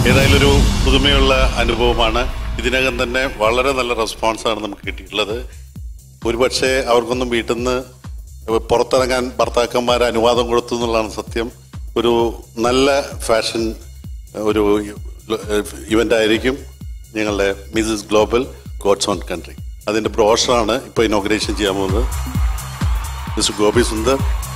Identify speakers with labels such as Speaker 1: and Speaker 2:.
Speaker 1: ഏതായാലും ഒരു പുതുമയുള്ള അനുഭവമാണ്. ഇതിനകം തന്നെ വളരെ നല്ല റെസ്പോൺസാണ് നമുക്ക് കിട്ടിയിട്ടുള്ളത്. ഒരുപക്ഷെ അവർക്കൊന്നും വീട്ടിൽ നിന്ന് പുറത്തിറങ്ങാൻ ഭർത്താക്കന്മാർ അനുവാദം കൊടുത്തു എന്നുള്ളതാണ് സത്യം. ഒരു നല്ല ഫാഷൻ ഒരു ഇവൻ്റ് ആയിരിക്കും ഞങ്ങളുടെ Mrs global God's own country. അതിൻ്റെ ബ്രോഷറാണ് ഇപ്പോൾ ഇനോഗ്രേഷൻ ചെയ്യാൻ പോകുന്നത്. മിസ്റ്റർ ഗോപി സുന്ദർ.